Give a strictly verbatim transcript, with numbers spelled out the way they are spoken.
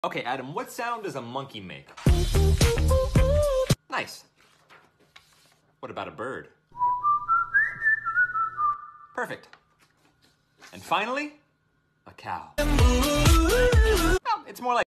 Okay, Adam, what sound does a monkey make? Nice. What about a bird? Perfect. And finally, a cow. Well, it's more like